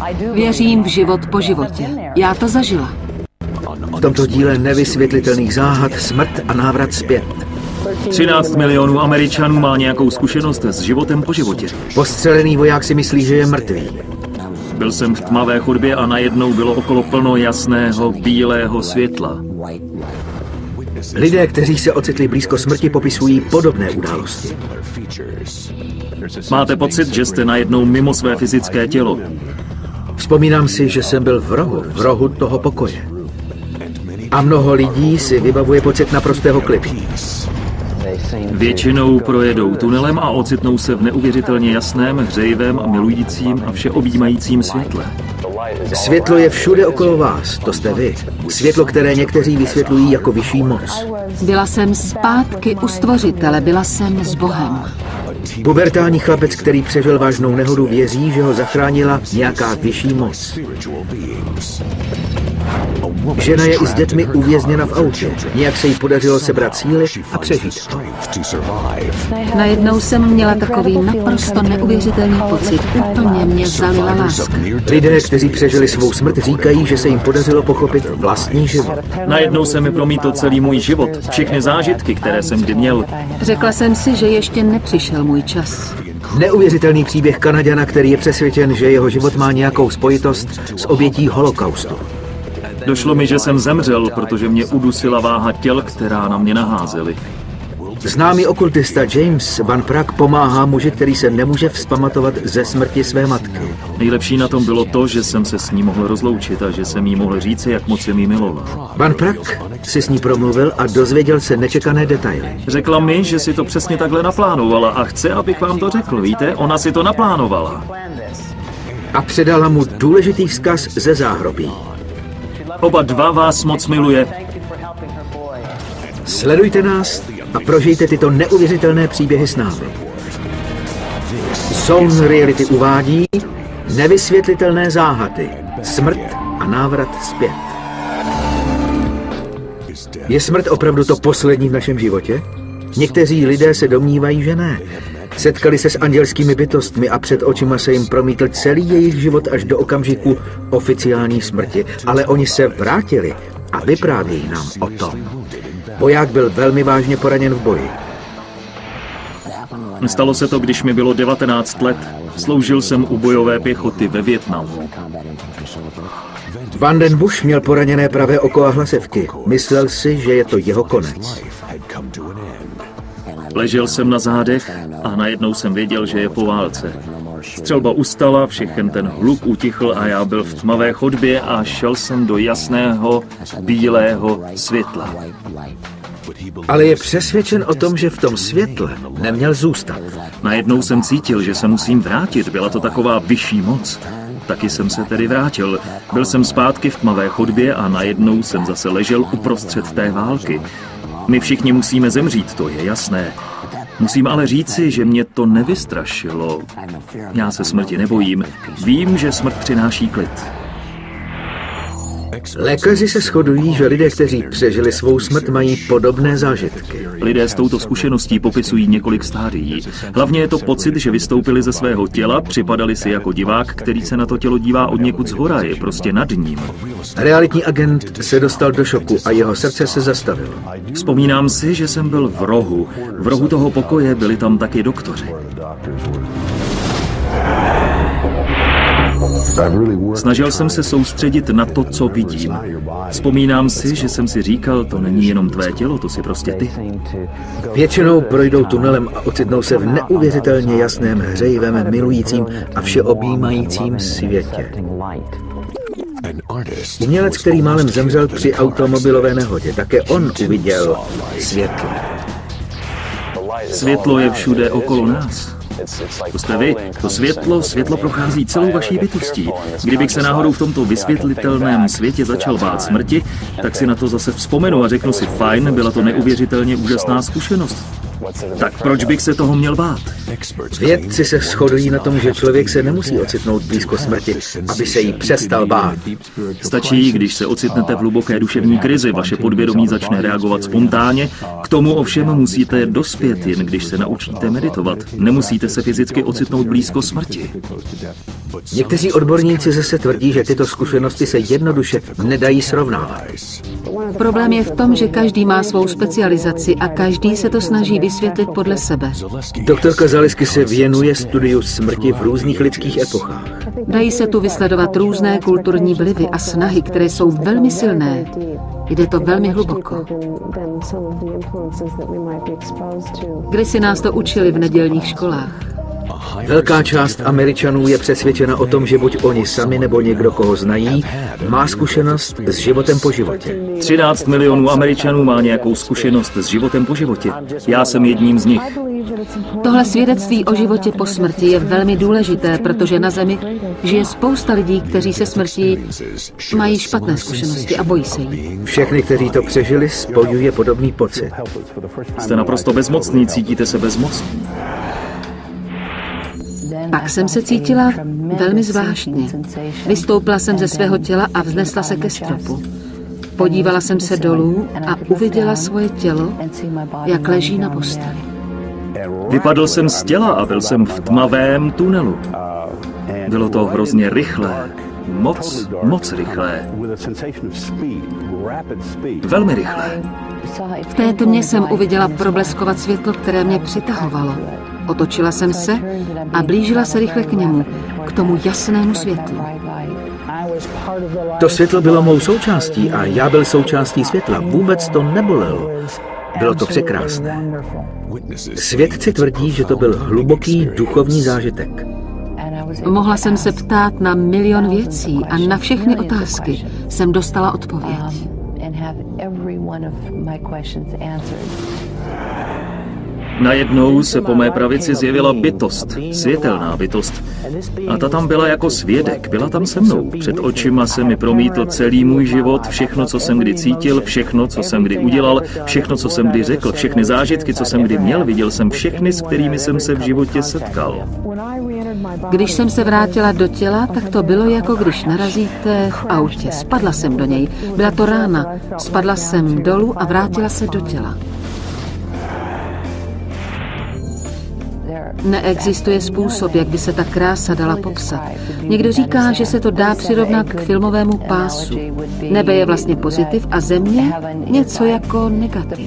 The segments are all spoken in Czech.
Věřím v život po životě. Já to zažila. V tomto díle nevysvětlitelných záhad, smrt a návrat zpět. 13 milionů Američanů má nějakou zkušenost s životem po životě. Postřelený voják si myslí, že je mrtvý. Byl jsem v tmavé chodbě a najednou bylo okolo plno jasného, bílého světla. Lidé, kteří se ocitli blízko smrti, popisují podobné události. Máte pocit, že jste najednou mimo své fyzické tělo. Vzpomínám si, že jsem byl v rohu toho pokoje. A mnoho lidí si vybavuje pocit naprostého klidu. Většinou projedou tunelem a ocitnou se v neuvěřitelně jasném, hřejivém a milujícím a všeobjímajícím světle. Světlo je všude okolo vás, to jste vy. Světlo, které někteří vysvětlují jako vyšší moc. Byla jsem zpátky u Stvořitele, byla jsem s Bohem. Pubertální chlapec, který přežil vážnou nehodu, věří, že ho zachránila nějaká vyšší moc. Žena je i s dětmi uvězněna v autě. Nějak se jí podařilo sebrat síly a přežít to. Najednou jsem měla takový naprosto neuvěřitelný pocit. Úplně mě zalila láska. Lidé, kteří přežili svou smrt, říkají, že se jim podařilo pochopit vlastní život. Najednou se mi promítl celý můj život, všechny zážitky, které jsem kdy měl. Řekla jsem si, že ještě nepřišel můj čas. Neuvěřitelný příběh Kanaďana, který je přesvědčen, že jeho život má nějakou spojitost s obětí holokaustu. Došlo mi, že jsem zemřel, protože mě udusila váha těl, která na mě naházely. Známý okultista James Van Praagh pomáhá muži, který se nemůže vzpamatovat ze smrti své matky. Nejlepší na tom bylo to, že jsem se s ní mohl rozloučit a že jsem jí mohl říci, jak moc jsem jí miloval. Van Praagh si s ní promluvil a dozvěděl se nečekané detaily. Řekla mi, že si to přesně takhle naplánovala a chce, abych vám to řekl. Víte, ona si to naplánovala. A předala mu důležitý vzkaz ze záhrobí. Oba dva vás moc miluje. Sledujte nás a prožijte tyto neuvěřitelné příběhy s námi. Zone Reality uvádí nevysvětlitelné záhady, smrt a návrat zpět. Je smrt opravdu to poslední v našem životě? Někteří lidé se domnívají, že ne. Setkali se s andělskými bytostmi a před očima se jim promítl celý jejich život až do okamžiku oficiální smrti. Ale oni se vrátili a vyprávějí nám o tom. Voják byl velmi vážně poraněn v boji. Stalo se to, když mi bylo 19 let. Sloužil jsem u bojové pěchoty ve Vietnamu. Van den Busch měl poraněné pravé oko a hlasivky. Myslel si, že je to jeho konec. Ležel jsem na zádech a najednou jsem věděl, že je po válce. Střelba ustala, všechen ten hluk utichl a já byl v tmavé chodbě a šel jsem do jasného, bílého světla. Ale je přesvědčen o tom, že v tom světle neměl zůstat. Najednou jsem cítil, že se musím vrátit, byla to taková vyšší moc. Taky jsem se tedy vrátil. Byl jsem zpátky v tmavé chodbě a najednou jsem zase ležel uprostřed té války. My všichni musíme zemřít, to je jasné. Musím ale říci, že mě to nevystrašilo. Já se smrti nebojím. Vím, že smrt přináší klid. Lékaři se shodují, že lidé, kteří přežili svou smrt, mají podobné zážitky. Lidé s touto zkušeností popisují několik stádií. Hlavně je to pocit, že vystoupili ze svého těla, připadali si jako divák, který se na to tělo dívá od někud zhora, je prostě nad ním. Realitní agent se dostal do šoku a jeho srdce se zastavilo. Vzpomínám si, že jsem byl v rohu. V rohu toho pokoje byli tam taky doktoři. Snažil jsem se soustředit na to, co vidím. Vzpomínám si, že jsem si říkal, to není jenom tvé tělo, to si prostě ty. Většinou projdou tunelem a ocitnou se v neuvěřitelně jasném, hřejivém, milujícím a všeobjímajícím světě. Umělec, který málem zemřel při automobilové nehodě, také on uviděl světlo. Světlo je všude okolo nás. To jste vy. To světlo prochází celou vaší bytostí. Kdybych se náhodou v tomto vysvětlitelném světě začal bát smrti, tak si na to zase vzpomenu a řeknu si, fajn, byla to neuvěřitelně úžasná zkušenost. Tak proč bych se toho měl bát? Vědci se shodují na tom, že člověk se nemusí ocitnout blízko smrti, aby se jí přestal bát. Stačí, když se ocitnete v hluboké duševní krizi, vaše podvědomí začne reagovat spontánně. K tomu ovšem musíte dospět, jen když se naučíte meditovat. Nemusíte se fyzicky ocitnout blízko smrti. Někteří odborníci zase tvrdí, že tyto zkušenosti se jednoduše nedají srovnávat. Problém je v tom, že každý má svou specializaci a každý se to snaží vysvětlit podle sebe. Doktorka Zalesky se věnuje studiu smrti v různých lidských epochách. Dají se tu vysledovat různé kulturní vlivy a snahy, které jsou velmi silné. Jde to velmi hluboko. Kdysi nás to učili v nedělních školách. Velká část Američanů je přesvědčena o tom, že buď oni sami nebo někdo, koho znají, má zkušenost s životem po životě. 13 milionů Američanů má nějakou zkušenost s životem po životě. Já jsem jedním z nich. Tohle svědectví o životě po smrti je velmi důležité, protože na Zemi žije spousta lidí, kteří se smrtí mají špatné zkušenosti a bojí se jí. Všechny, kteří to přežili, spojuje podobný pocit. Jste naprosto bezmocný, cítíte se bezmocný. Pak jsem se cítila velmi zvláštně. Vystoupila jsem ze svého těla a vznesla se ke stropu. Podívala jsem se dolů a uviděla svoje tělo, jak leží na posteli. Vypadl jsem z těla a byl jsem v tmavém tunelu. Bylo to hrozně rychlé. Moc rychlé. Velmi rychlé. V té tmě jsem uviděla probleskovat světlo, které mě přitahovalo. Otočila jsem se a blížila se rychle k němu, k tomu jasnému světlu. To světlo bylo mou součástí a já byl součástí světla. Vůbec to nebolelo. Bylo to překrásné. Svědci tvrdí, že to byl hluboký duchovní zážitek. Mohla jsem se ptát na milion věcí a na všechny otázky jsem dostala odpověď. Najednou se po mé pravici zjevila bytost, světelná bytost. A ta tam byla jako svědek, byla tam se mnou. Před očima se mi promítl celý můj život, všechno, co jsem kdy cítil, všechno, co jsem kdy udělal, všechno, co jsem kdy řekl, všechny zážitky, co jsem kdy měl, viděl jsem všechny, s kterými jsem se v životě setkal. Když jsem se vrátila do těla, tak to bylo jako když narazíte v autě. Spadla jsem do něj. Byla to rána. Spadla jsem dolů a vrátila se do těla. Neexistuje způsob, jak by se ta krása dala popsat. Někdo říká, že se to dá přirovnat k filmovému pásu. Nebe je vlastně pozitiv a země něco jako negativ.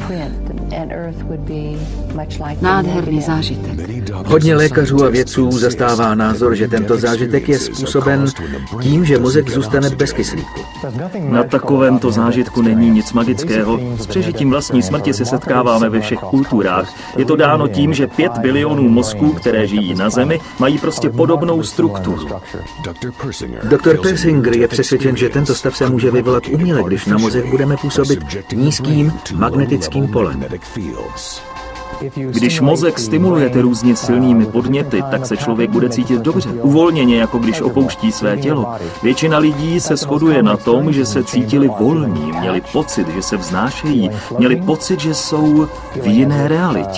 Nádherný zážitek. Hodně lékařů a vědců zastává názor, že tento zážitek je způsoben tím, že mozek zůstane bez kyslíku. Na takovémto zážitku není nic magického. S přežitím vlastní smrti se setkáváme ve všech kulturách. Je to dáno tím, že 5 bilionů mozků, které žijí na Zemi, mají prostě podobnou strukturu. Doktor Persinger je přesvědčen, že tento stav se může vyvolat uměle, když na mozek budeme působit nízkým magnetickým polem. Když mozek stimulujete různě silnými podněty, tak se člověk bude cítit dobře, uvolněně, jako když opouští své tělo. Většina lidí se shoduje na tom, že se cítili volní, měli pocit, že se vznášejí, měli pocit, že jsou v jiné realitě.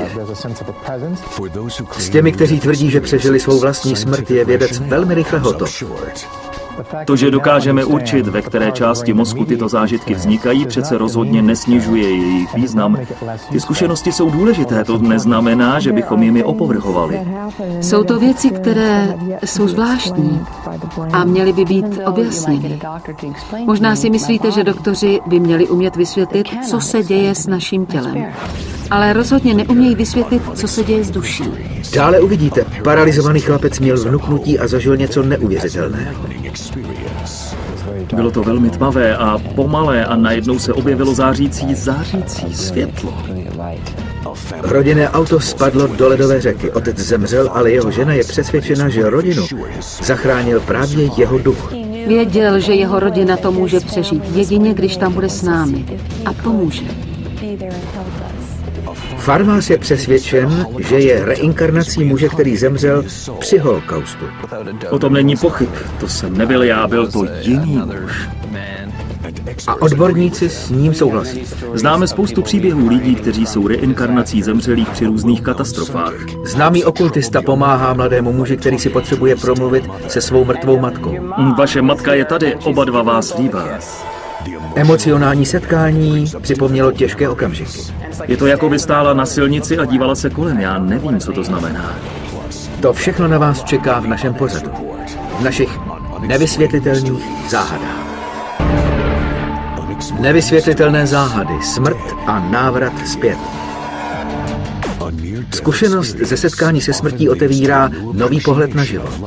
S těmi, kteří tvrdí, že přežili svou vlastní smrt, je vědec velmi rychle hotov. To, že dokážeme určit, ve které části mozku tyto zážitky vznikají, přece rozhodně nesnižuje jejich význam. Ty zkušenosti jsou důležité, to neznamená, že bychom jimi opovrhovali. Jsou to věci, které jsou zvláštní a měly by být objasněny. Možná si myslíte, že doktoři by měli umět vysvětlit, co se děje s naším tělem. Ale rozhodně neumějí vysvětlit, co se děje s duší. Dále uvidíte, paralizovaný chlapec měl vnuknutí a zažil něco neuvěřitelného. Bylo to velmi tmavé a pomalé a najednou se objevilo zářící světlo. Rodinné auto spadlo do ledové řeky. Otec zemřel, ale jeho žena je přesvědčena, že rodinu zachránil právě jeho duch. Věděl, že jeho rodina to může přežít jedině, když tam bude s námi. A pomůže. Farmář je přesvědčen, že je reinkarnací muže, který zemřel při holokaustu. O tom není pochyb. To jsem nebyl já, byl to jiný muž. A odborníci s ním souhlasí. Známe spoustu příběhů lidí, kteří jsou reinkarnací zemřelých při různých katastrofách. Známý okultista pomáhá mladému muži, který si potřebuje promluvit se svou mrtvou matkou. Vaše matka je tady, oba dva vás líbá. Emocionální setkání připomnělo těžké okamžiky. Je to, jako by stála na silnici a dívala se kolem. Já nevím, co to znamená. To všechno na vás čeká v našem pořadu. V našich nevysvětlitelných záhadách. Nevysvětlitelné záhady, smrt a návrat zpět. Zkušenost ze setkání se smrtí otevírá nový pohled na život.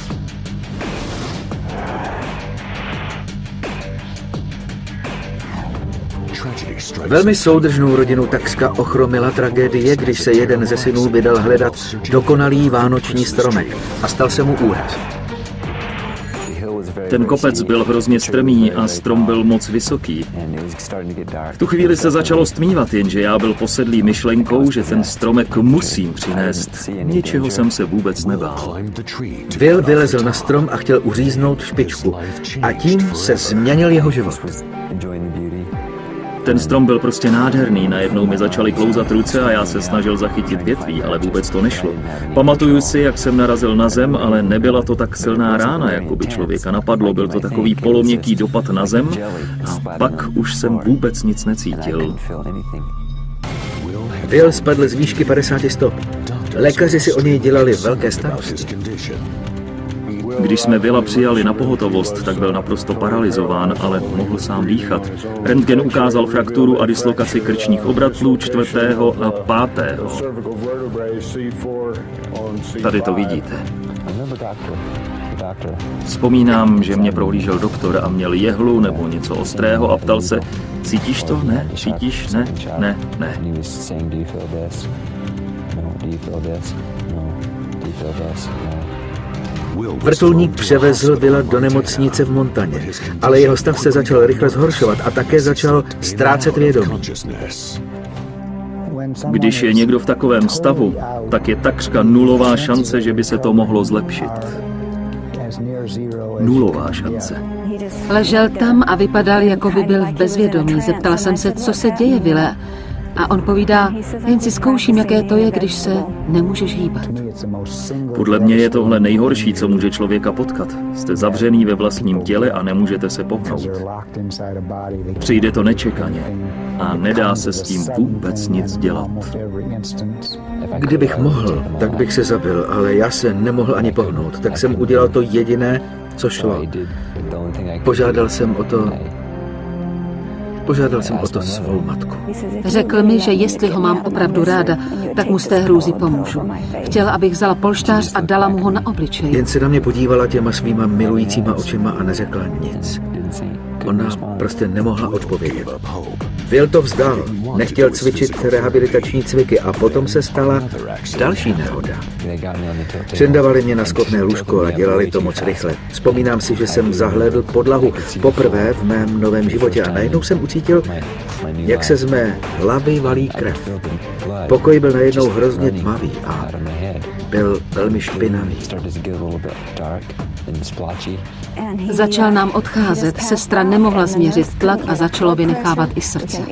Velmi soudržnou rodinu takřka ochromila tragédie, když se jeden ze synů vydal hledat dokonalý vánoční stromek a stal se mu úraz. Ten kopec byl hrozně strmý a strom byl moc vysoký. V tu chvíli se začalo stmívat, jenže já byl posedlý myšlenkou, že ten stromek musím přinést. Ničeho jsem se vůbec nebál. Will vylezl na strom a chtěl uříznout špičku a tím se změnil jeho život. Ten strom byl prostě nádherný, najednou mi začaly klouzat ruce a já se snažil zachytit větví, ale vůbec to nešlo. Pamatuju si, jak jsem narazil na zem, ale nebyla to tak silná rána, jako by člověka napadlo, byl to takový poloměkký dopad na zem a pak už jsem vůbec nic necítil. Will spadl z výšky 50 stop. Lékaři si o něj dělali velké starosti. Když jsme Willa přijali na pohotovost, tak byl naprosto paralyzován, ale mohl sám dýchat. Rentgen ukázal frakturu a dislokaci krčních obratlů 4. a 5. Tady to vidíte. Vzpomínám, že mě prohlížel doktor a měl jehlu nebo něco ostrého a ptal se, cítíš to? Ne? Cítíš? Ne? Ne? Ne. Vrtulník převezl Willa do nemocnice v Montaně, ale jeho stav se začal rychle zhoršovat a také začal ztrácet vědomí. Když je někdo v takovém stavu, tak je takřka nulová šance, že by se to mohlo zlepšit. Nulová šance. Ležel tam a vypadal, jako by byl v bezvědomí. Zeptala jsem se, co se děje, Wille. A on povídá, jen si zkouším, jaké to je, když se nemůžeš hýbat. Podle mě je tohle nejhorší, co může člověka potkat. Jste zavřený ve vlastním těle a nemůžete se pohnout. Přijde to nečekaně a nedá se s tím vůbec nic dělat. Kdybych mohl, tak bych se zabil, ale já se nemohl ani pohnout, tak jsem udělal to jediné, co šlo. Požádal jsem o to svou matku. Řekl mi, že jestli ho mám opravdu ráda, tak mu z té hrůzy pomůžu. Chtěl, abych vzala polštář a dala mu ho na obličej. Jen se na mě podívala těma svýma milujícíma očima a neřekla nic. Ona prostě nemohla odpovědět. Will to vzdal, nechtěl cvičit rehabilitační cviky a potom se stala další nehoda. Přendavali mě na skotné lůžko a dělali to moc rychle. Vzpomínám si, že jsem zahlédl podlahu poprvé v mém novém životě a najednou jsem ucítil, jak se z mé hlavy valí krev. Pokoj byl najednou hrozně tmavý a byl velmi špinavý. Začal nám odcházet, sestra nemohla změřit tlak a začalo vynechávat i srdce.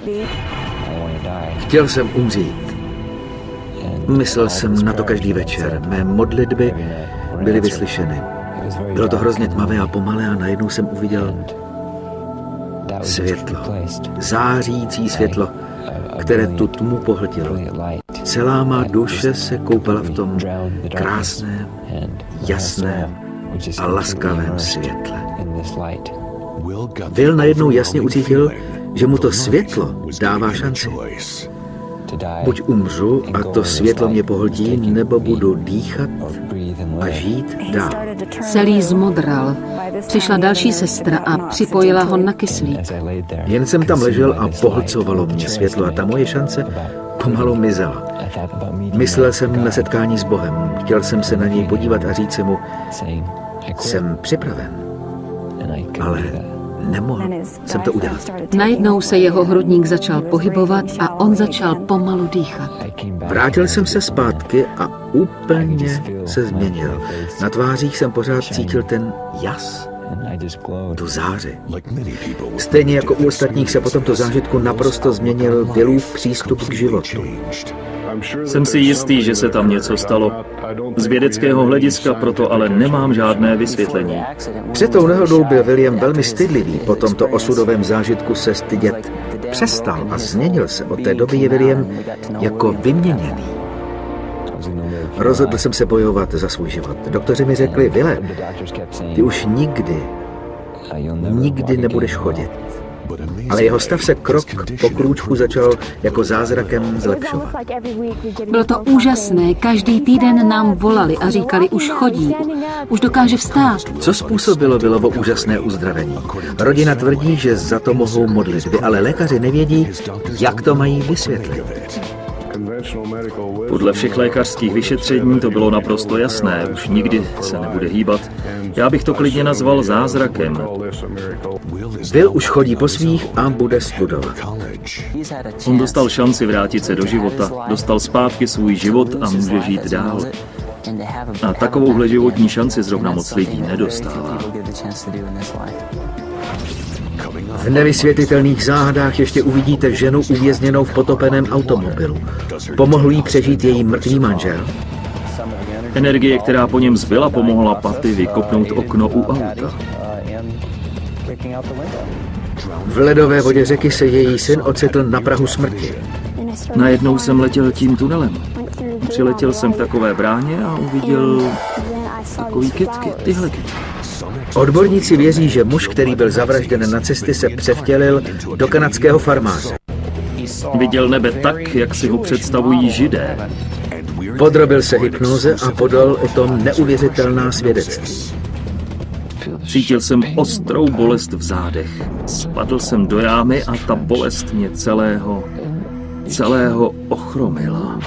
Chtěl jsem umřít. Myslel jsem na to každý večer. Mé modlitby byly vyslyšeny. Bylo to hrozně tmavé a pomalé a najednou jsem uviděl světlo. Zářící světlo, které tu tmu pohltilo. Celá má duše se koupala v tom krásném, jasném a laskavém světle. Will najednou jasně ucítil, že mu to světlo dává šanci. Buď umřu a to světlo mě pohltí, nebo budu dýchat a žít dál. Celý zmodral. Přišla další sestra a připojila ho na kyslík. Jen jsem tam ležel a pohlcovalo mě světlo a ta moje šance pomalu mizela. Myslel jsem na setkání s Bohem. Chtěl jsem se na něj podívat a říct mu, jsem připraven. Ale nemohl jsem to udělat. Najednou se jeho hrudník začal pohybovat a on začal pomalu dýchat. Vrátil jsem se zpátky a úplně se změnil. Na tvářích jsem pořád cítil ten jas, Tu záři. Stejně jako u ostatních se po tomto zážitku naprosto změnil Willův přístup k životu. Jsem si jistý, že se tam něco stalo. Z vědeckého hlediska proto ale nemám žádné vysvětlení. Před tou nehodou byl William velmi stydlivý. Po tomto osudovém zážitku se stydět přestal a změnil se. Od té doby je William jako vyměněný. Rozhodl jsem se bojovat za svůj život. Doktoři mi řekli, Wille, ty už nikdy nebudeš chodit. Ale jeho stav se krok po krůčku začal jako zázrakem zlepšovat. Bylo to úžasné. Každý týden nám volali a říkali, už chodí, už dokáže vstát. Co způsobilo Willovo úžasné uzdravení? Rodina tvrdí, že za to mohou modlitby, ale lékaři nevědí, jak to mají vysvětlit. Podle všech lékařských vyšetření to bylo naprosto jasné. Už nikdy se nebude hýbat. Já bych to klidně nazval zázrakem. Will už chodí po svých a bude studovat. On dostal šanci vrátit se do života, dostal zpátky svůj život a může žít dál. A takovouhle životní šanci zrovna moc lidí nedostává. V nevysvětlitelných záhadách ještě uvidíte ženu uvězněnou v potopeném automobilu. Pomohl jí přežít její mrtvý manžel? Energie, která po něm zbyla, pomohla Patty vykopnout okno u auta. V ledové vodě řeky se její syn ocitl na prahu smrti. Najednou jsem letěl tím tunelem. Přiletěl jsem k takové bráně a uviděl takový kytky, tyhle kytky. Odborníci věří, že muž, který byl zavražděn na cestě, se převtělil do kanadského farmáře. Viděl nebe tak, jak si ho představují Židé. Podrobil se hypnoze a podal o tom neuvěřitelná svědectví. Cítil jsem ostrou bolest v zádech. Spadl jsem do jámy a ta bolest mě celého ochromila.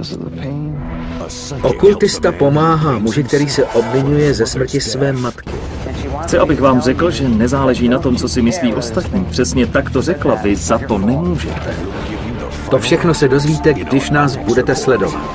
Okultista pomáhá muži, který se obvinuje ze smrti své matky. Chci, abych vám řekl, že nezáleží na tom, co si myslí ostatní. Přesně tak to řekla, vy za to nemůžete. To všechno se dozvíte, když nás budete sledovat.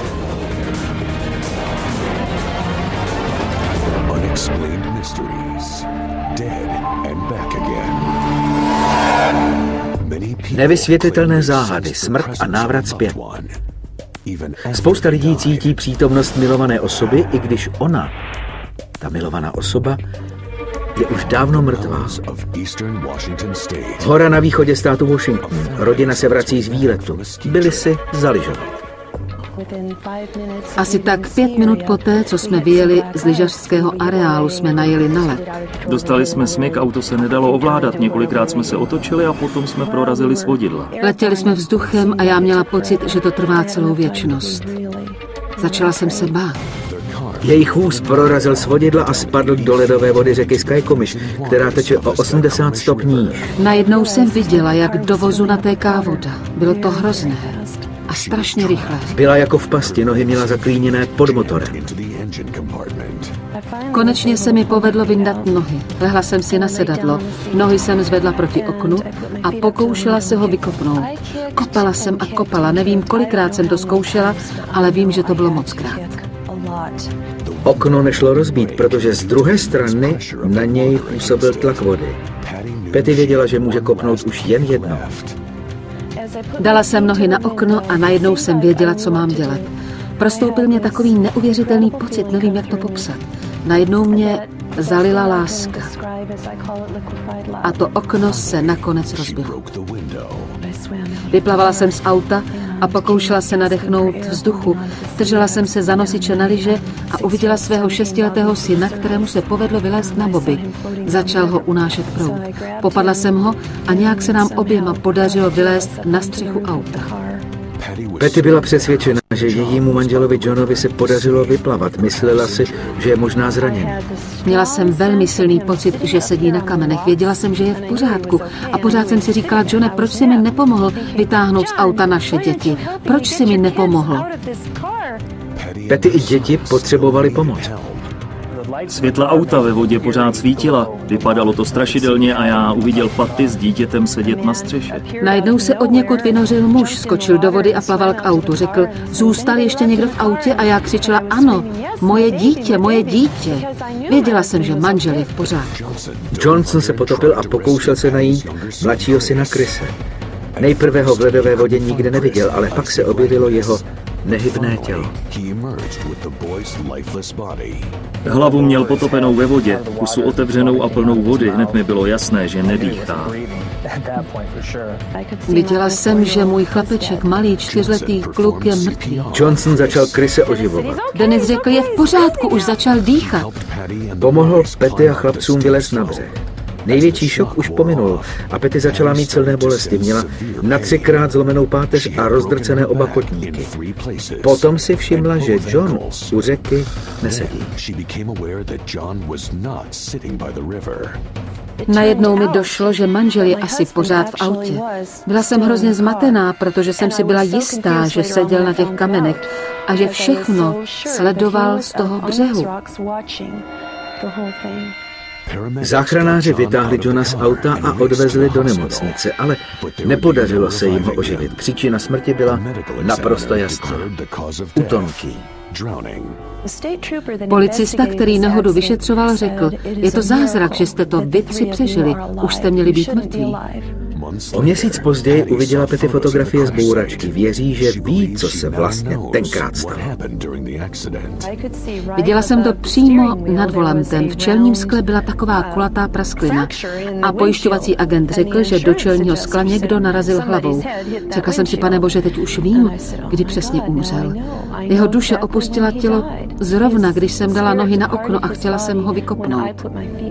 Nevysvětlitelné záhady, smrt a návrat zpět. Spousta lidí cítí přítomnost milované osoby, i když ona, ta milovaná osoba, je už dávno mrtvá. Hora na východě státu Washington. Rodina se vrací z výletu. Byli si zalyžovat. Asi tak 5 minut poté, co jsme vyjeli z lyžařského areálu, jsme najeli na led. Dostali jsme smyk, auto se nedalo ovládat, několikrát jsme se otočili a potom jsme prorazili svodidla. Letěli jsme vzduchem a já měla pocit, že to trvá celou věčnost. Začala jsem se bát. Jejich vůz prorazil svodidla a spadl do ledové vody řeky Skykomish, která teče o 80 stupňů. Najednou jsem viděla, jak do vozu natéká voda. Bylo to hrozné. A strašně rychle. Byla jako v pasti, nohy měla zaklíněné pod motorem. Konečně se mi povedlo vyndat nohy. Lehla jsem si na sedadlo, nohy jsem zvedla proti oknu a pokoušela se ho vykopnout. Kopala jsem a kopala, nevím, kolikrát jsem to zkoušela, ale vím, že to bylo mockrát. Okno nešlo rozbít, protože z druhé strany na něj působil tlak vody. Patty věděla, že může kopnout už jen jednou. Dala jsem nohy na okno a najednou jsem věděla, co mám dělat. Prostoupil mě takový neuvěřitelný pocit, nevím, jak to popsat. Najednou mě zalila láska. A to okno se nakonec rozbilo. Vyplavala jsem z auta a pokoušela se nadechnout vzduchu. Držela jsem se za nosiče na lyže a uviděla svého 6letého syna, kterému se povedlo vylézt na boby. Začal ho unášet proud. Popadla jsem ho a nějak se nám oběma podařilo vylézt na střechu auta. Patty byla přesvědčena, že jejímu manželovi Johnovi se podařilo vyplavat. Myslela si, že je možná zraněný. Měla jsem velmi silný pocit, že sedí na kamenech. Věděla jsem, že je v pořádku. A pořád jsem si říkala, Johne, proč jsi mi nepomohl vytáhnout z auta naše děti? Proč jsi mi nepomohl? Patty i děti potřebovali pomoc. Světla auta ve vodě pořád svítila. Vypadalo to strašidelně a já uviděl Patty s dítětem sedět na střeše. Najednou se odněkud vynořil muž, skočil do vody a plaval k autu. Řekl, zůstal ještě někdo v autě a já křičela, ano, moje dítě, moje dítě. Věděla jsem, že manžel je v pořádku. Johnson se potopil a pokoušel se najít mladšího syna Chrise. Nejprve ho v ledové vodě nikde neviděl, ale pak se objevilo jeho nehybné tělo. Hlavu měl potopenou ve vodě, pusu otevřenou a plnou vody. Hned mi bylo jasné, že nedýchá. Viděla jsem, že můj chlapeček, malý 4letý kluk, je mrtvý. Johnson začal Chrise oživovat. Dennis řekl, je v pořádku, už začal dýchat. Pomohl Patty a chlapcům vylézt na břeh. Největší šok už pominul a Patty začala mít silné bolesti. Měla na 3krát zlomenou páteř a rozdrcené oba kotníky. Potom si všimla, že John u řeky nesedí. Najednou mi došlo, že manžel je asi pořád v autě. Byla jsem hrozně zmatená, protože jsem si byla jistá, že seděl na těch kamenech a že všechno sledoval z toho břehu. Záchranáři vytáhli Johna z auta a odvezli do nemocnice, ale nepodařilo se jim ho oživit. Příčina smrti byla naprosto jasná. Utonutí. Policista, který nehodu vyšetřoval, řekl, je to zázrak, že jste to vy 3 přežili, už jste měli být mrtví. O měsíc později uviděla Patty fotografie z bouračky. Věří, že ví, co se vlastně tenkrát stalo. Viděla jsem to přímo nad volantem. V čelním skle byla taková kulatá prasklina. A pojišťovací agent řekl, že do čelního skla někdo narazil hlavou. Řekla jsem si, pane Bože, teď už vím, kdy přesně umřel. Jeho duše opustila tělo zrovna, když jsem dala nohy na okno a chtěla jsem ho vykopnout.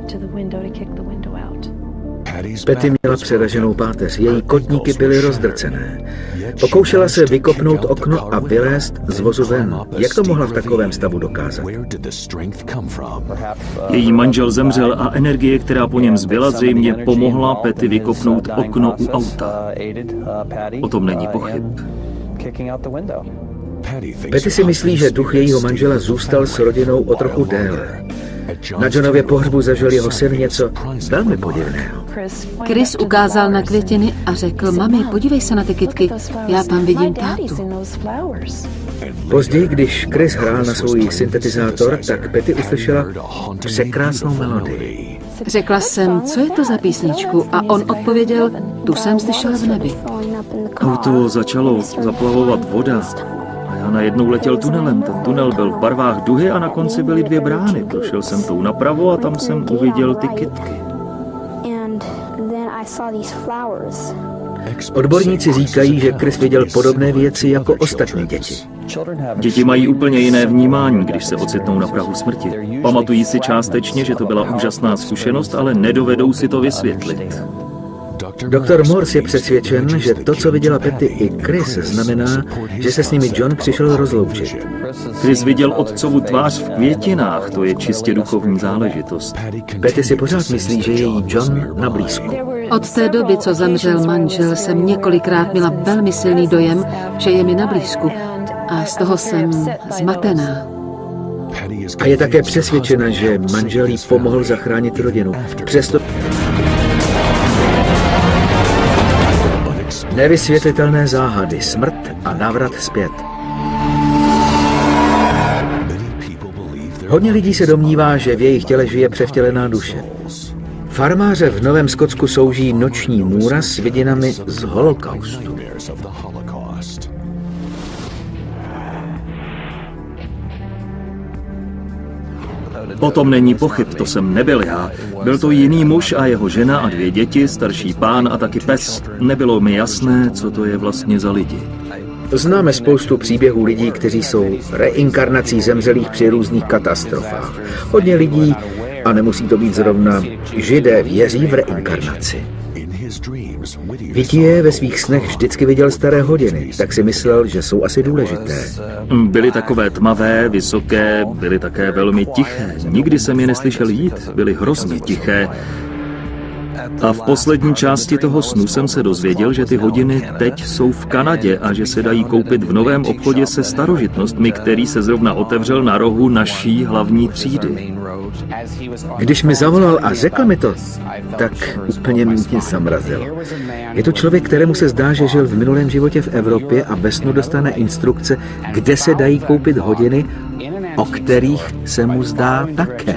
Patty měla přeraženou páteř, její kotníky byly rozdrcené. Pokoušela se vykopnout okno a vylézt z vozu ven. Jak to mohla v takovém stavu dokázat? Její manžel zemřel a energie, která po něm zbyla, zřejmě pomohla Patty vykopnout okno u auta. O tom není pochyb. Patty si myslí, že duch jejího manžela zůstal s rodinou o trochu déle. Na Johnově pohřbu zažil jeho syn něco velmi podivného. Chris ukázal na květiny a řekl, mami, podívej se na ty kytky, já tam vidím tátu. Později, když Chris hrál na svůj syntetizátor, tak Patty uslyšela překrásnou melodii. Řekla jsem, co je to za písničku? A on odpověděl, tu jsem slyšela v nebi. Auto začalo zaplavovat voda. Já najednou letěl tunelem. Ten tunel byl v barvách duhy a na konci byly 2 brány. Prošel jsem tou napravo a tam jsem uviděl ty kytky. Odborníci říkají, že Chris viděl podobné věci jako ostatní děti. Děti mají úplně jiné vnímání, když se ocitnou na prahu smrti. Pamatují si částečně, že to byla úžasná zkušenost, ale nedovedou si to vysvětlit. Doktor Morse je přesvědčen, že to, co viděla Patty i Chris, znamená, že se s nimi John přišel rozloučit. Chris viděl otcovu tvář v květinách, to je čistě duchovní záležitost. Patty si pořád myslí, že je jí John na blízku. Od té doby, co zemřel manžel, jsem několikrát měla velmi silný dojem, že je mi na blízku. A z toho jsem zmatená. A je také přesvědčena, že manžel jí pomohl zachránit rodinu. Přesto nevysvětlitelné záhady, smrt a návrat zpět. Hodně lidí se domnívá, že v jejich těle žije převtělená duše. Farmáře v Novém Skotsku souží noční můra s vidinami z holokaustu. O tom není pochyb, to jsem nebyl já. Byl to jiný muž a jeho žena a 2 děti, starší pán a taky pes. Nebylo mi jasné, co to je vlastně za lidi. Známe spoustu příběhů lidí, kteří jsou reinkarnací zemřelých při různých katastrofách. Hodně lidí, a nemusí to být zrovna Židé, věří v reinkarnaci. Vitie ve svých snech vždycky viděl staré hodiny, tak si myslel, že jsou asi důležité. Byly takové tmavé, vysoké, byly také velmi tiché. Nikdy jsem je neslyšel jít, byly hrozně tiché. A v poslední části toho snu jsem se dozvěděl, že ty hodiny teď jsou v Kanadě a že se dají koupit v novém obchodě se starožitnostmi, který se zrovna otevřel na rohu naší hlavní třídy. Když mi zavolal a řekl mi to, tak úplně mě zamrazilo. Je to člověk, kterému se zdá, že žil v minulém životě v Evropě a ve snu dostane instrukce, kde se dají koupit hodiny, o kterých se mu zdá také.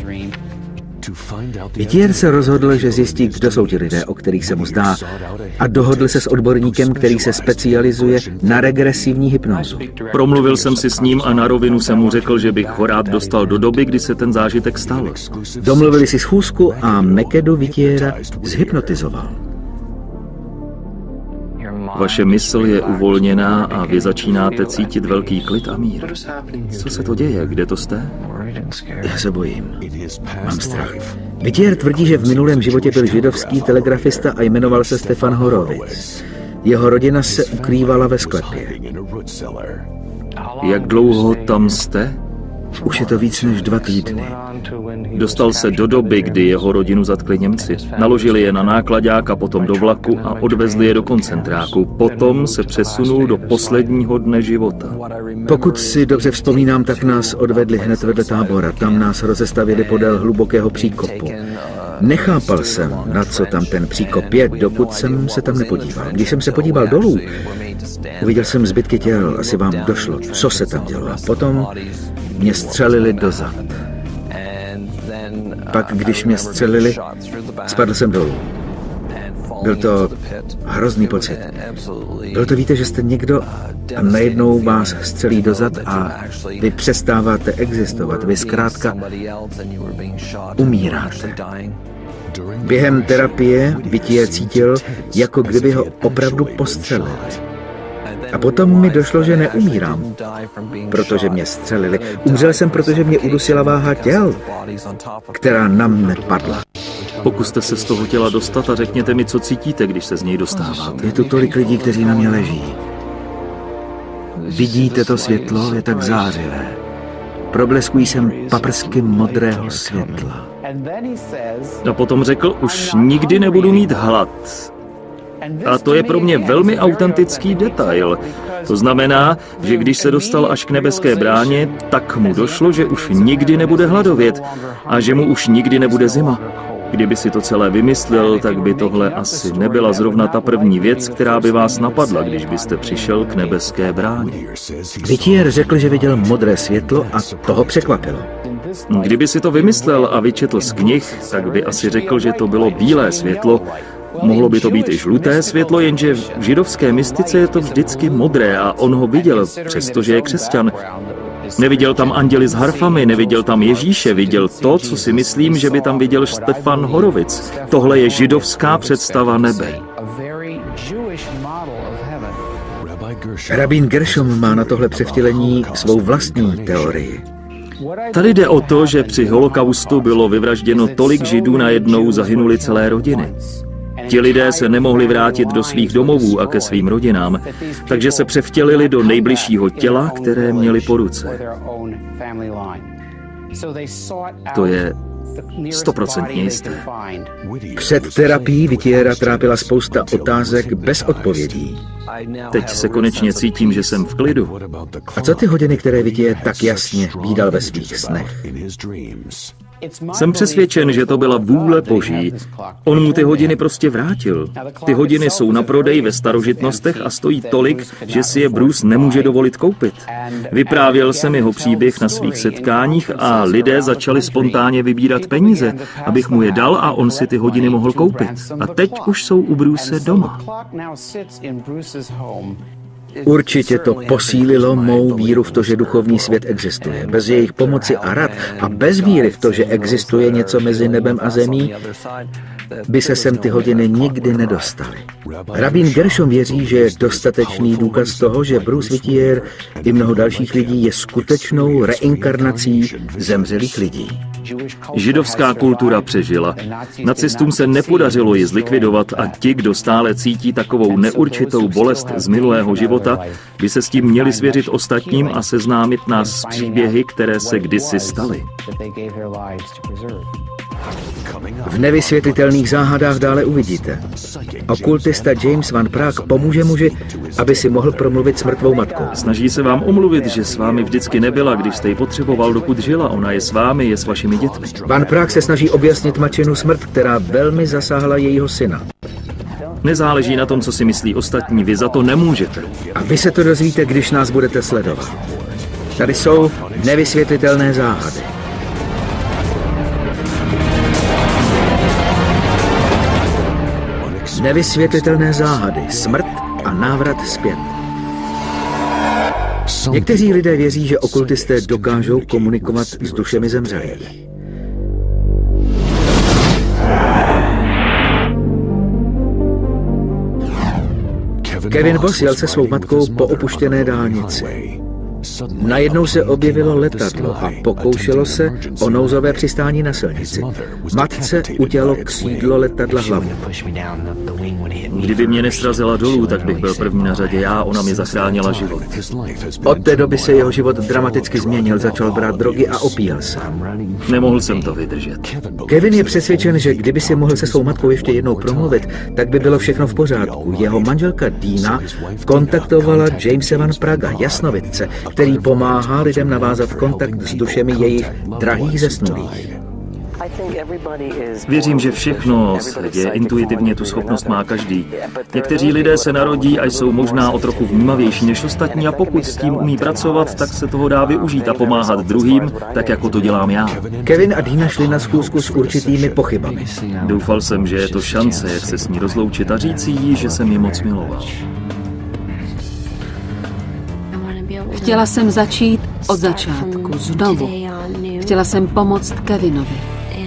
Whittier se rozhodl, že zjistí, kdo jsou ti lidé, o kterých se mu zdá, a dohodl se s odborníkem, který se specializuje na regresivní hypnózu. Promluvil jsem si s ním a na rovinu jsem mu řekl, že bych ho rád dostal do doby, kdy se ten zážitek stal. Domluvili si schůzku a Makedu Whittiera zhypnotizoval. Vaše mysl je uvolněná a vy začínáte cítit velký klid a mír. Co se to děje? Kde to jste? Já se bojím. Mám strach. Whittier tvrdí, že v minulém životě byl židovský telegrafista a jmenoval se Stefan Horowitz. Jeho rodina se ukrývala ve sklepě. Jak dlouho tam jste? Už je to víc než 2 týdny. Dostal se do doby, kdy jeho rodinu zatkli Němci. Naložili je na náklaďák a potom do vlaku a odvezli je do koncentráku. Potom se přesunul do posledního dne života. Pokud si dobře vzpomínám, tak nás odvedli hned vedle tábora. Tam nás rozestavili podél hlubokého příkopu. Nechápal jsem, na co tam ten příkop je, dokud jsem se tam nepodíval. Když jsem se podíval dolů, uviděl jsem zbytky těl, asi vám došlo, co se tam dělo. Potom mě střelili do zad. Pak, když mě střelili, spadl jsem dolů. Byl to hrozný pocit. Bylo to, víte, že jste někdo a najednou vás střelí do zad a vy přestáváte existovat. Vy zkrátka umíráte. Během terapie Whittier cítil, jako kdyby ho opravdu postřelili. A potom mi došlo, že neumírám, protože mě střelili. Umřel jsem, protože mě udusila váha těl, která na mne padla. Pokuste se z toho těla dostat a řekněte mi, co cítíte, když se z něj dostáváte. Je tu tolik lidí, kteří na mě leží. Vidíte to světlo, je tak zářivé. Probleskují sem paprsky modrého světla. A potom řekl, už nikdy nebudu mít hlad. A to je pro mě velmi autentický detail. To znamená, že když se dostal až k nebeské bráně, tak mu došlo, že už nikdy nebude hladovět a že mu už nikdy nebude zima. Kdyby si to celé vymyslel, tak by tohle asi nebyla zrovna ta první věc, která by vás napadla, když byste přišel k nebeské bráně. Whittier řekl, že viděl modré světlo a to ho překvapilo. Kdyby si to vymyslel a vyčetl z knih, tak by asi řekl, že to bylo bílé světlo. Mohlo by to být i žluté světlo, jenže v židovské mystice je to vždycky modré a on ho viděl, přestože je křesťan. Neviděl tam anděly s harfami, neviděl tam Ježíše, viděl to, co si myslím, že by tam viděl Stefan Horowitz. Tohle je židovská představa nebe. Rabín Gershom má na tohle převtělení svou vlastní teorii. Tady jde o to, že při holokaustu bylo vyvražděno tolik Židů, najednou zahynuli celé rodiny. Ti lidé se nemohli vrátit do svých domovů a ke svým rodinám, takže se převtělili do nejbližšího těla, které měli po ruce. To je 100% jisté. Před terapií Whittiera trápila spousta otázek bez odpovědí. Teď se konečně cítím, že jsem v klidu. A co ty hodiny, které Whittier tak jasně vídal ve svých snech? Jsem přesvědčen, že to byla vůle Boží. On mu ty hodiny prostě vrátil. Ty hodiny jsou na prodej ve starožitnostech a stojí tolik, že si je Bruce nemůže dovolit koupit. Vyprávěl jsem jeho příběh na svých setkáních a lidé začali spontánně vybírat peníze, abych mu je dal a on si ty hodiny mohl koupit. A teď už jsou u Bruce doma. Určitě to posílilo mou víru v to, že duchovní svět existuje. Bez jejich pomoci a rad a bez víry v to, že existuje něco mezi nebem a zemí, by se sem ty hodiny nikdy nedostaly. Rabín Gershom věří, že je dostatečný důkaz toho, že Bruce Whittier i mnoho dalších lidí je skutečnou reinkarnací zemřelých lidí. Židovská kultura přežila. Nacistům se nepodařilo ji zlikvidovat a ti, kdo stále cítí takovou neurčitou bolest z minulého života, by se s tím měli svěřit ostatním a seznámit nás s příběhy, které se kdysi staly. V nevysvětlitelných záhadách dále uvidíte. Okultista James Van Praagh pomůže muži, aby si mohl promluvit s mrtvou matkou. Snaží se vám omluvit, že s vámi vždycky nebyla, když jste ji potřeboval, dokud žila. Ona je s vámi, je s vašimi dětmi. Van Praagh se snaží objasnit matčinu smrt, která velmi zasáhla jejího syna. Nezáleží na tom, co si myslí ostatní, vy za to nemůžete. A vy se to dozvíte, když nás budete sledovat. Tady jsou nevysvětlitelné záhady. Nevysvětlitelné záhady, smrt a návrat zpět. Někteří lidé věří, že okultisté dokážou komunikovat s dušemi zemřelých. Kevin Boss jel se svou matkou po opuštěné dálnici. Najednou se objevilo letadlo a pokoušelo se o nouzové přistání na silnici. Matce utělo křídlo letadla hlavu. Kdyby mě nesrazila dolů, tak bych byl první na řadě já, ona mi zachránila život. Od té doby se jeho život dramaticky změnil, začal brát drogy a opíjel se. Nemohl jsem to vydržet. Kevin je přesvědčen, že kdyby si mohl se svou matkou ještě jednou promluvit, tak by bylo všechno v pořádku. Jeho manželka Dina kontaktovala Jamese Van Praagha, jasnovidce, který pomáhá lidem navázat kontakt s dušemi jejich drahých zesnulých. Věřím, že všechno se děje intuitivně, tu schopnost má každý. Někteří lidé se narodí a jsou možná o trochu vnímavější než ostatní a pokud s tím umí pracovat, tak se toho dá využít a pomáhat druhým, tak jako to dělám já. Kevin a Dina šli na schůzku s určitými pochybami. Doufal jsem, že je to šance, jak se s ní rozloučit a říct jí, že jsem ji moc miloval. Chtěla jsem začít od začátku, znovu. Chtěla jsem pomoct Kevinovi.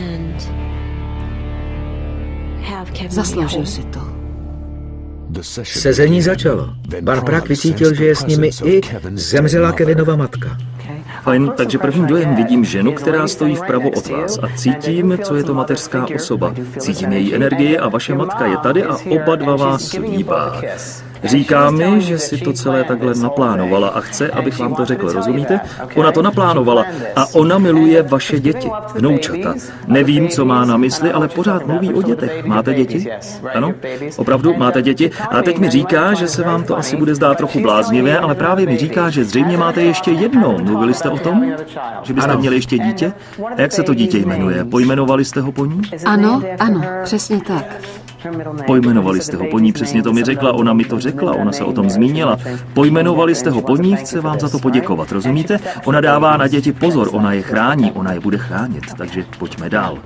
Zasloužil si to. Sezení začalo. Van Praagh vycítil, že je s nimi i zemřelá Kevinova matka. Fajn, takže prvním dojem vidím ženu, která stojí vpravo od vás a cítím, co je to mateřská osoba. Cítím její energii a vaše matka je tady a oba dva vás líbá. Říká mi, že si to celé takhle naplánovala a chce, abych vám to řekl, rozumíte? Ona to naplánovala a ona miluje vaše děti, vnoučata. Nevím, co má na mysli, ale pořád mluví o dětech. Máte děti? Ano? Opravdu máte děti? A teď mi říká, že se vám to asi bude zdát trochu bláznivé, ale právě mi říká, že zřejmě máte ještě jedno. Mluvili jste o tom? Že byste měli ještě dítě? A jak se to dítě jmenuje? Pojmenovali jste ho po ní? Ano, přesně tak. Pojmenovali jste ho po ní, přesně to mi řekla, ona mi to řekla, ona se o tom zmínila. Pojmenovali jste ho po ní, chce vám za to poděkovat, rozumíte? Ona dává na děti pozor, ona je chrání, ona je bude chránit, takže pojďme dál.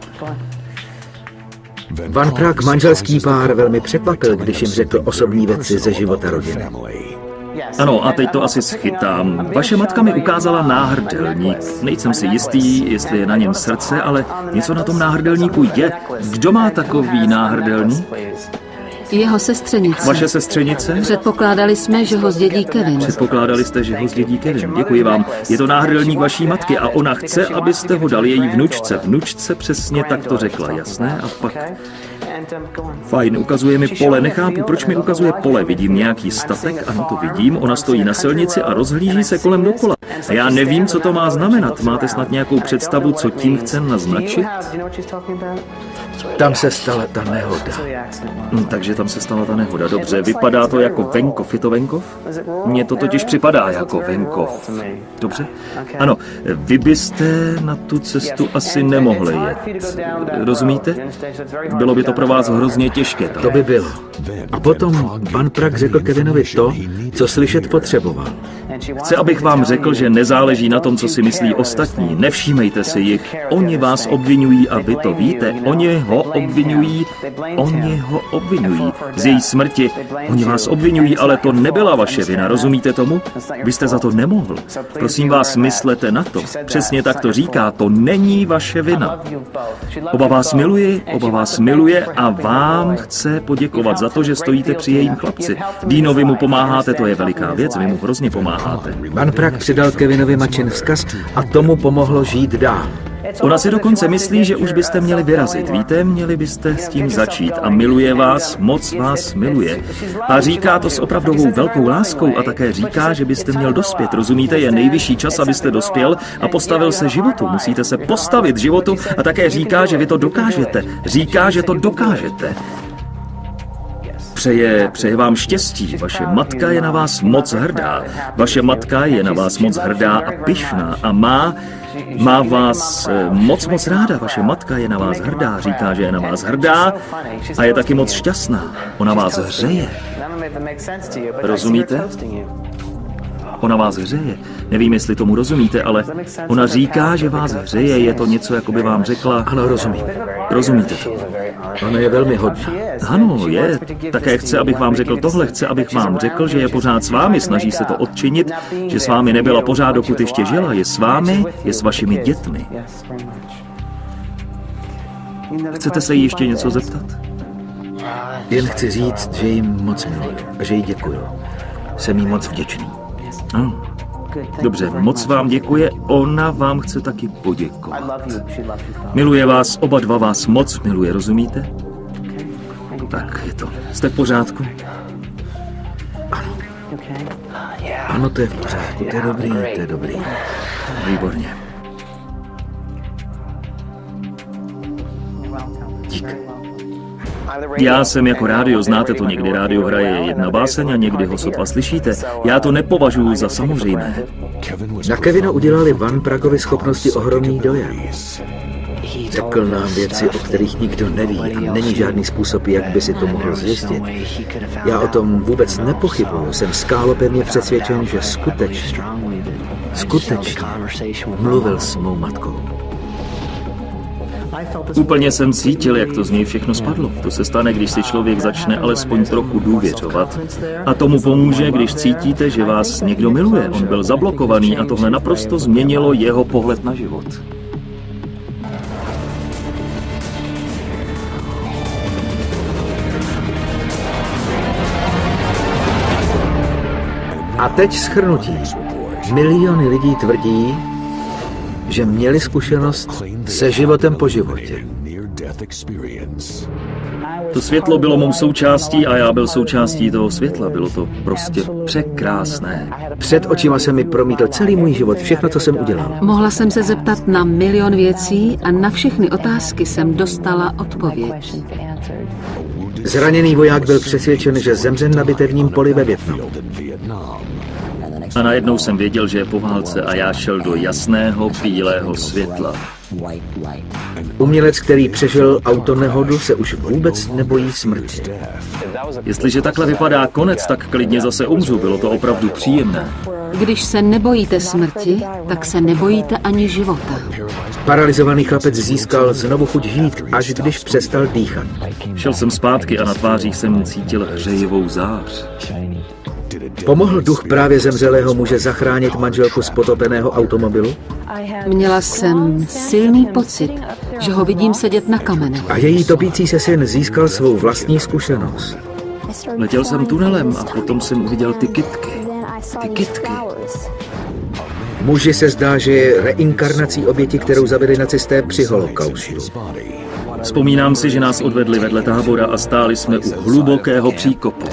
Van Praagh manželský pár velmi překvapil, když jim řekl osobní věci ze života rodiny. Ano, a teď to asi schytám. Vaše matka mi ukázala náhrdelník. Nejsem si jistý, jestli je na něm srdce, ale něco na tom náhrdelníku je. Kdo má takový náhrdelník? Jeho sestřenice. Vaše sestřenice? Předpokládali jsme, že ho zdědí Kevin. Předpokládali jste, že ho zdědí Kevin. Děkuji vám. Je to náhrdelník vaší matky a ona chce, abyste ho dali její vnučce. Vnučce přesně tak to řekla, jasné? A pak... Fajn, ukazuje mi pole. Nechápu, proč mi ukazuje pole. Vidím nějaký statek, ano, to vidím. Ona stojí na silnici a rozhlíží se kolem dokola. A já nevím, co to má znamenat. Máte snad nějakou představu, co tím chce naznačit? Tam se stala ta nehoda. Takže tam se stala ta nehoda. Dobře, vypadá to jako venkov. Je to venkov? Mně to totiž připadá jako venkov. Dobře? Ano, vy byste na tu cestu asi nemohli jet. Rozumíte? Bylo by to pro vás hrozně těžké. To by bylo. A potom Van Praagh řekl Kevinovi to, co slyšet potřeboval. Chci, abych vám řekl, že nezáleží na tom, co si myslí ostatní. Nevšímejte si jich. Oni vás obvinují a vy to víte. Oni ho obvinují z její smrti. Oni vás obvinují, ale to nebyla vaše vina. Rozumíte tomu? Vy jste za to nemohl. Prosím vás, myslete na to. Přesně tak to říká. To není vaše vina. Oba vás miluje a vám chce poděkovat za to, že stojíte při jejím chlapci. Dínovi mu pomáháte, to je veliká věc, vy mu hrozně pomáháte. Van Praagh přidal Kevinovi matčin vzkaz a tomu pomohlo žít dál. Ona si dokonce myslí, že už byste měli vyrazit. Víte, měli byste s tím začít. A miluje vás, moc vás miluje. A říká to s opravdovou velkou láskou a také říká, že byste měl dospět. Rozumíte, je nejvyšší čas, abyste dospěl a postavil se životu. Musíte se postavit životu a také říká, že vy to dokážete. Říká, že to dokážete. Přeje vám štěstí. Vaše matka je na vás moc hrdá. Vaše matka je na vás moc hrdá a pyšná a má vás moc ráda. Vaše matka je na vás hrdá, říká, že je na vás hrdá a je taky moc šťastná. Ona vás hřeje. Rozumíte? Ona vás hřeje. Nevím, jestli tomu rozumíte, ale ona říká, že vás hřeje. Je to něco, jako by vám řekla... Ano, rozumím. Rozumíte to? Ona je velmi hodná. Ano, je. Také chce, abych vám řekl tohle. Chce, abych vám řekl, že je pořád s vámi. Snaží se to odčinit, že s vámi nebyla pořád, dokud ještě žila. Je s vámi, je s vašimi dětmi. Chcete se jí ještě něco zeptat? Jen chci říct, že jim moc miluji a že jí děkuju. Jsem jí moc vděčný. Ano. Dobře, moc vám děkuje, ona vám chce taky poděkovat. Miluje vás, oba dva vás moc miluje, rozumíte? Tak je to. Jste v pořádku? Ano. Ano, to je v pořádku, to je dobrý. Výborně. Dík. Já jsem jako rádio, znáte to, někdy rádio hraje jedna báseň a někdy ho sotva slyšíte. Já to nepovažuji za samozřejmé. Na Kevina udělali Van Pragovi schopnosti ohromný dojem. Řekl nám věci, o kterých nikdo neví a není žádný způsob, jak by si to mohl zjistit. Já o tom vůbec nepochybuju. Jsem skálopevně přesvědčen, že skutečně mluvil s mou matkou. Úplně jsem cítil, jak to z něj všechno spadlo. To se stane, když si člověk začne alespoň trochu důvěřovat. A tomu pomůže, když cítíte, že vás někdo miluje. On byl zablokovaný a tohle naprosto změnilo jeho pohled na život. A teď shrnutí. Miliony lidí tvrdí, že měli zkušenost se životem po životě. To světlo bylo mou součástí a já byl součástí toho světla. Bylo to prostě překrásné. Před očima se mi promítl celý můj život, všechno, co jsem udělal. Mohla jsem se zeptat na milion věcí a na všechny otázky jsem dostala odpověď. Zraněný voják byl přesvědčen, že zemře na bitevním poli ve Vietnamu. A najednou jsem věděl, že je po válce a já šel do jasného, bílého světla. Umělec, který přežil autonehodu, se už vůbec nebojí smrti. Jestliže takhle vypadá konec, tak klidně zase umřu. Bylo to opravdu příjemné. Když se nebojíte smrti, tak se nebojíte ani života. Paralyzovaný chlapec získal znovu chuť žít, až když přestal dýchat. Šel jsem zpátky a na tvářích jsem cítil hřejivou zář. Pomohl duch právě zemřelého muže zachránit manželku z potopeného automobilu? Měla jsem silný pocit, že ho vidím sedět na kamene. A její topící se syn získal svou vlastní zkušenost. Letěl jsem tunelem a potom jsem uviděl ty kytky. Ty kytky. Muži se zdá, že je reinkarnací oběti, kterou zabili nacisté při holokaustu. Vzpomínám si, že nás odvedli vedle tábora a stáli jsme u hlubokého příkopu.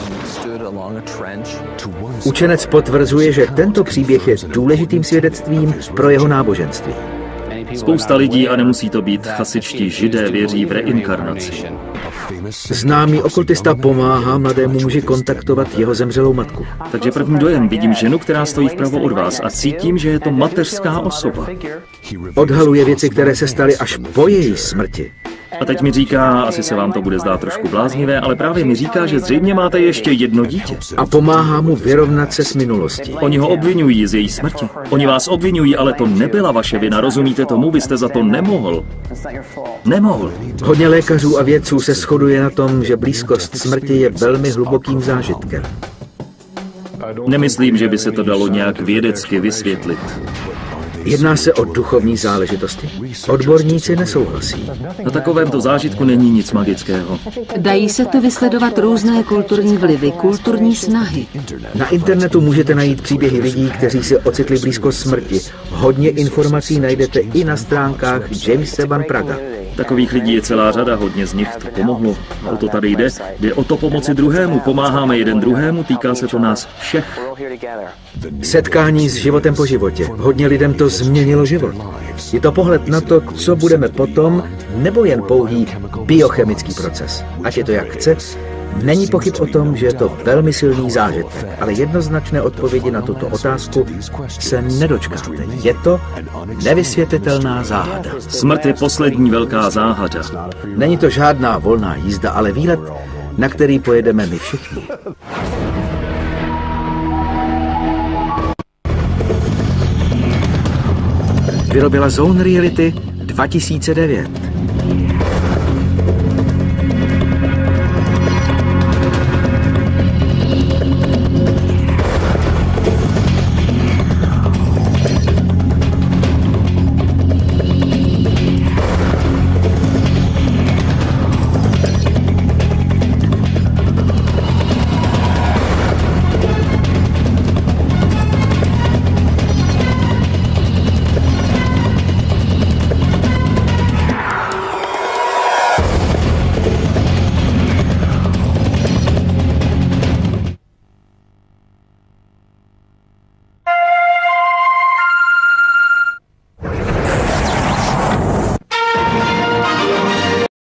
Učenec potvrzuje, že tento příběh je důležitým svědectvím pro jeho náboženství. Spousta lidí, a nemusí to být chasičtí židé, věří v reinkarnaci. Známý okultista pomáhá mladému muži kontaktovat jeho zemřelou matku. Takže první dojem, vidím ženu, která stojí vpravo od vás a cítím, že je to mateřská osoba. Odhaluje věci, které se staly až po její smrti. A teď mi říká, asi se vám to bude zdát trošku bláznivé, ale právě mi říká, že zřejmě máte ještě jedno dítě. A pomáhá mu vyrovnat se s minulostí. Oni ho obvinují z její smrti. Oni vás obvinují, ale to nebyla vaše vina, rozumíte tomu? Vy jste za to nemohl. Nemohl. Hodně lékařů a vědců se shoduje na tom, že blízkost smrti je velmi hlubokým zážitkem. Nemyslím, že by se to dalo nějak vědecky vysvětlit. Jedná se o duchovní záležitosti? Odborníci nesouhlasí. Na takovémto zážitku není nic magického. Dají se tu vysledovat různé kulturní vlivy, kulturní snahy. Na internetu můžete najít příběhy lidí, kteří se ocitli blízko smrti. Hodně informací najdete i na stránkách James Seban Praga. Takových lidí je celá řada, hodně z nich to pomohlo. O to tady jde. Jde o to pomoci druhému, pomáháme jeden druhému, týká se to nás všech. Setkání s životem po životě. Hodně lidem to změnilo život. Je to pohled na to, co budeme potom, nebo jen pouhý biochemický proces. Ať je to jak chce, není pochyb o tom, že je to velmi silný zážitek, ale jednoznačné odpovědi na tuto otázku se nedočkáte. Je to nevysvětlitelná záhada. Smrt je poslední velká záhada. Není to žádná volná jízda, ale výlet, na který pojedeme my všichni. Vyrobila Zone Reality 2009.